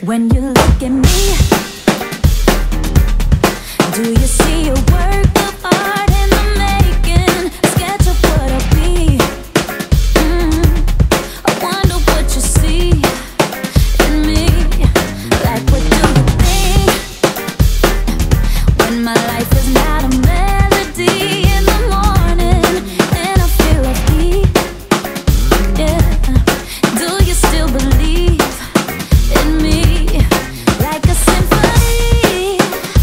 When you look at me, do you see a work of art in the making? A sketch of what I'll be. I wonder what you see in me. Like what do you think when my life is not a melody in the morning and I feel like beat? Yeah. Do you still believe in me? Like a symphony,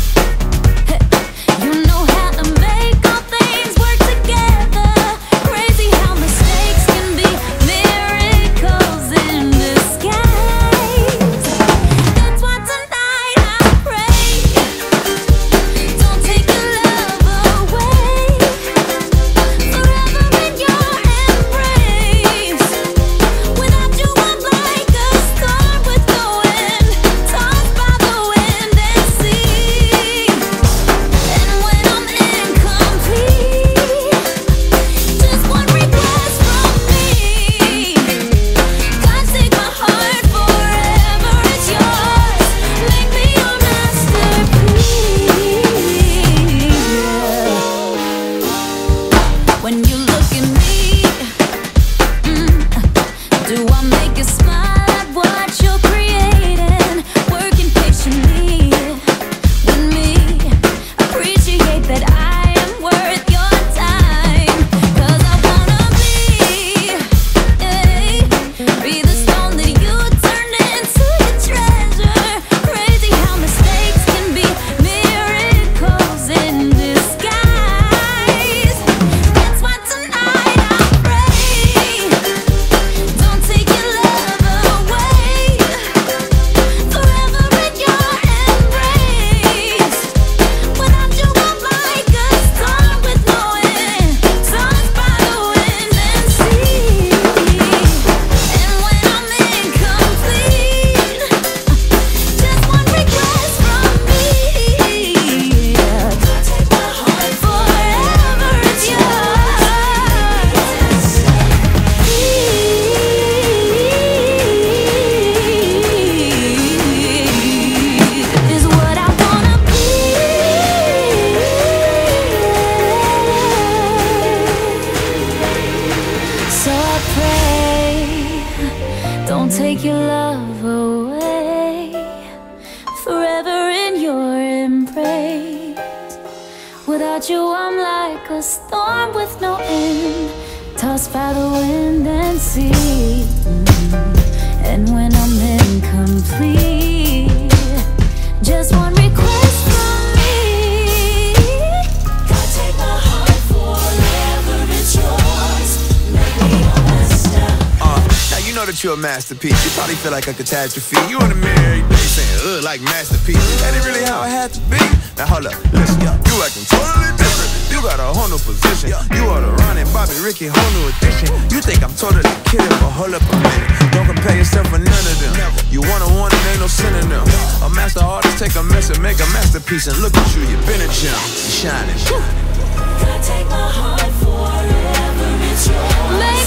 you know how to make all things work together. Crazy how mistakes can be miracles in disguise. That's why tonight I pray, don't take your love away. Forever in your embrace. Without you I'm like a storm with no end, tossed by the wind and sea. And when I'm incomplete, just one request from me. God, take my heart forever, it's yours. Make me your masterpiece. When you look at me, do I make you smile at what you're creating? Working patiently with me. Appreciate that I am worth your time. 'Cause I wanna be the stone that you turn into your treasure. Crazy how mistakes can be miracles in disguise. That's why tonight I pray, don't take your love away. Forever in your embrace. Without you I'm like a storm with no end, tossed by the wind and sea. And when I'm incomplete, just one request from me. Take my heart forever, it's yours. Is what I wanna be. So I pray, don't take your love away. Forever in your embrace. Without you I'm like a storm with no end, tossed by the wind and sea. And when I'm incomplete, just one request from me. God, take my heart forever, it's yours. Make me your master. Now you know that you're a masterpiece. You probably feel like a catastrophe. You in the mirror every day saying, like masterpiece. That ain't really how it had to be. Now hold up, listen, you acting totally different. You got a whole new position. You are the Ron and Bobby, Ricky, whole new addition. You think I'm totally kidding, but hold up a minute. Don't compare yourself with none of them. You one-on-one and ain't no synonym. A master artist take a mess and make a masterpiece, and look at you, you've been a gem, shining. God, take my heart forever, it's yours.